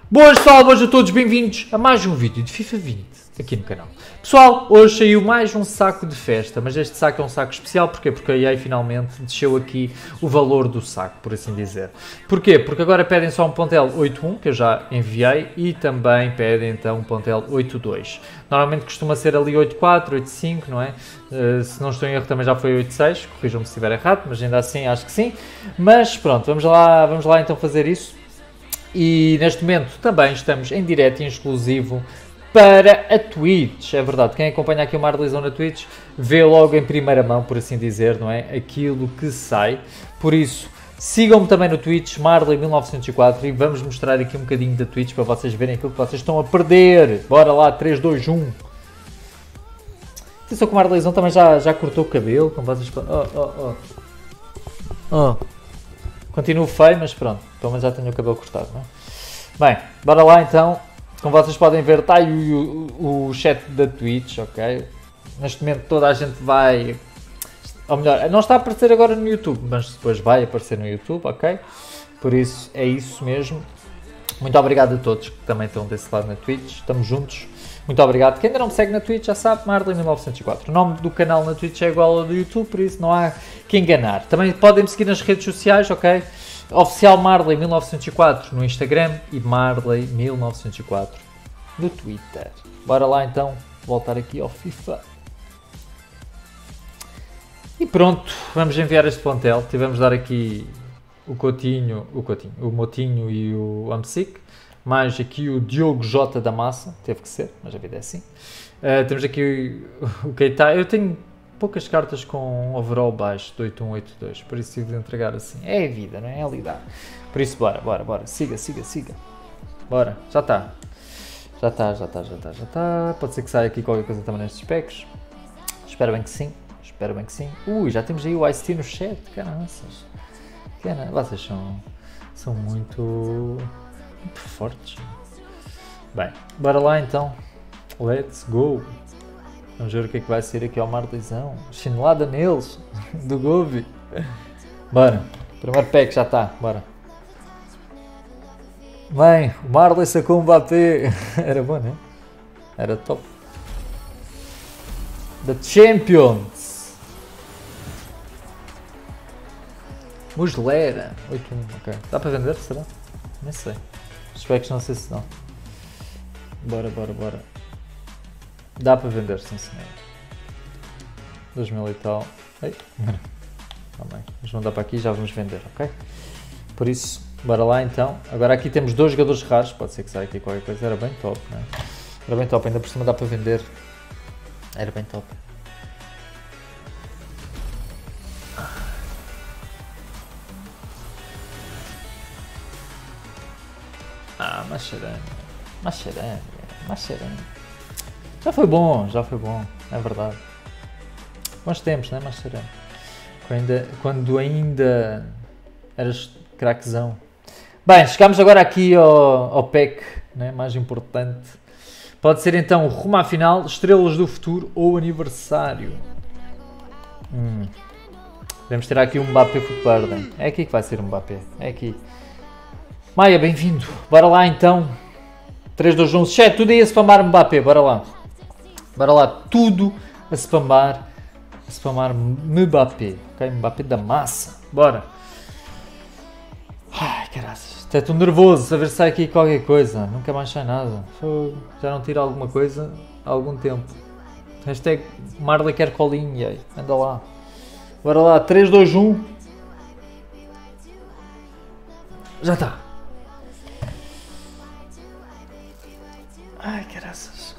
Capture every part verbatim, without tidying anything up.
Boas pessoal, boas a todos, bem-vindos a mais um vídeo de FIFA vinte aqui no canal. Pessoal, hoje saiu mais um saco de festa, mas este saco é um saco especial, porquê? Porque a E A finalmente desceu aqui o valor do saco, por assim dizer. Porquê? Porque agora pedem só um pontel oito ponto um, que eu já enviei, e também pedem então um pontel oito ponto dois. Normalmente costuma ser ali oito ponto quatro, oito ponto cinco, não é? Uh, se não estou em erro também já foi oito ponto seis, corrijam-me se estiver errado, mas ainda assim acho que sim. Mas pronto, vamos lá, vamos lá então fazer isso. E neste momento também estamos em direto e em exclusivo para a Twitch, é verdade, quem acompanha aqui o Marleyzão na Twitch vê logo em primeira mão, por assim dizer, não é? Aquilo que sai, por isso sigam-me também no Twitch, Marley mil novecentos e quatro, e vamos mostrar aqui um bocadinho da Twitch para vocês verem aquilo que vocês estão a perder. Bora lá, três, dois, um. Atenção que o Marleyzão também já, já cortou o cabelo, como vocês... Oh, oh, oh. Oh. Continuo feio, mas pronto, pelo menos já tenho o cabelo cortado, não é? Bem, bora lá então. Como vocês podem ver, está aí o, o, o chat da Twitch, ok? Neste momento toda a gente vai... Ou melhor, não está a aparecer agora no YouTube, mas depois vai aparecer no YouTube, ok? Por isso, é isso mesmo. Muito obrigado a todos que também estão desse lado na Twitch. Estamos juntos. Muito obrigado. Quem ainda não me segue na Twitch já sabe, Marley mil novecentos e quatro. O nome do canal na Twitch é igual ao do YouTube, por isso não há que enganar. Também podem me seguir nas redes sociais, ok? Oficial Marley mil novecentos e quatro no Instagram e Marley mil novecentos e quatro no Twitter. Bora lá então voltar aqui ao FIFA. E pronto, vamos enviar este plantel. Tivemos de dar aqui o Coutinho, o Coutinho, o Motinho e o Amsic. Mais aqui o Diogo J da Massa, teve que ser, mas a vida é assim. Uh, temos aqui o, o Keita. Eu tenho poucas cartas com um overall baixo de oito um, oito dois, por isso tive de entregar assim. É a vida, não é? É a lidar. Por isso, bora, bora, bora. Siga, siga, siga. Bora, já está. Já está, já está, já está, já está. Pode ser que saia aqui qualquer coisa também nestes packs. Espero bem que sim. Espero bem que sim. Ui, já temos aí o Ice-T no chat. Caraças. Caramba, vocês são, são muito... muito fortes. Bem, bora lá então. Let's go. Vamos ver o que é que vai ser aqui ao Marleyzão. Chinelada neles. Do Govi. Bora. Primeiro pack já está. Bora. Bem, o Marley sacou um Mbappé. Era bom, né? Era top. The Champions. Muslera. oito um, ok. Dá para vender, será? Nem sei. Os packs não sei se não. Bora, bora, bora. Dá para vender, sim senhor. dois mil e tal. Ei, também. Vamos mandar para aqui e já vamos vender, ok? Por isso, bora lá então. Agora aqui temos dois jogadores raros. Pode ser que saia aqui qualquer coisa. Era bem top, não é? Era bem top. Ainda por cima dá para vender. Era bem top. Ah, Mascherano. Mascherano. Mascherano. Já foi bom, já foi bom. É verdade. Bons tempos, não é, Mascherano? Quando ainda, quando ainda eras craquezão. Bem, chegamos agora aqui ao, ao pack, né, mais importante. Pode ser então rumo à final, estrelas do futuro ou aniversário. Hum. Podemos ter aqui um Mbappé Football. É aqui que vai ser um Mbappé. É aqui. Maia, bem-vindo. Bora lá então. três, dois, um. Chat, tudo aí a spamar Mbappé. Bora lá. Bora lá. Tudo a spamar. A spamar Mbappé. Ok? Mbappé da massa. Bora. Ai, caraças. Até estou nervoso a ver se sai aqui qualquer coisa. Nunca mais sai nada. Já não tiro alguma coisa há algum tempo. Hashtag Marley quer colinho. E aí, anda lá. Bora lá. três, dois, um. Já está. Ai, caraças.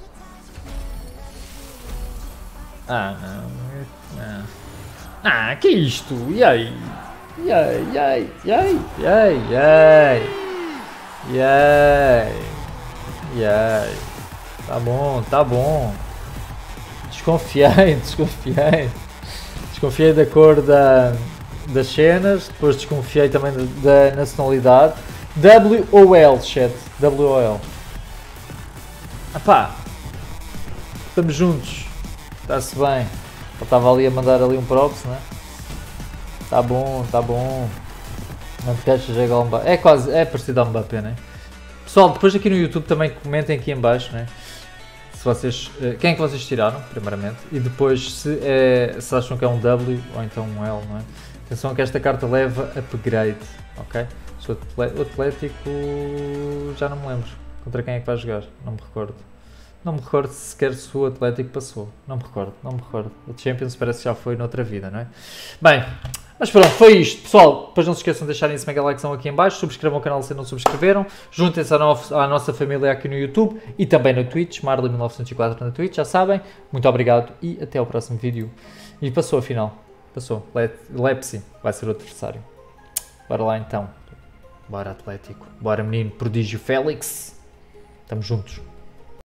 Ah, não. não. Ah, que isto? E aí? E aí? E aí? E aí? E aí? E aí? E aí? E aí? Tá bom, tá bom. Desconfiei, desconfiei. Desconfiei da cor da, das cenas. Depois desconfiei também da, da nacionalidade. W O L, chat. W O L. Epá, estamos juntos, está-se bem. Ele estava ali a mandar ali um props, né? Tá bom, tá bom. Não te queixas, é igual ao Mbappé. É quase, é parecido ao Mbappé, né? Pessoal, depois aqui no YouTube também comentem aqui em baixo, né? Se vocês, quem é que vocês tiraram, primeiramente, e depois se, é, se acham que é um W ou então um L, não é? Atenção que esta carta leva upgrade, ok? O Atlético, já não me lembro contra quem é que vai jogar, não me recordo. Não me recordo sequer se o Atlético passou, não me recordo, não me recordo. O Champions parece que já foi noutra vida, não é? Bem, mas pronto, foi isto, pessoal. Depois não se esqueçam de deixarem esse mega likezão aqui em baixo, subscrevam o canal se não subscreveram, juntem-se à, no à nossa família aqui no YouTube e também no Twitch, Marley mil novecentos e quatro na Twitch, já sabem. Muito obrigado e até ao próximo vídeo. E passou a final, passou, Le Lepsi vai ser o adversário. Bora lá então. Bora Atlético, bora menino prodígio Félix, estamos juntos.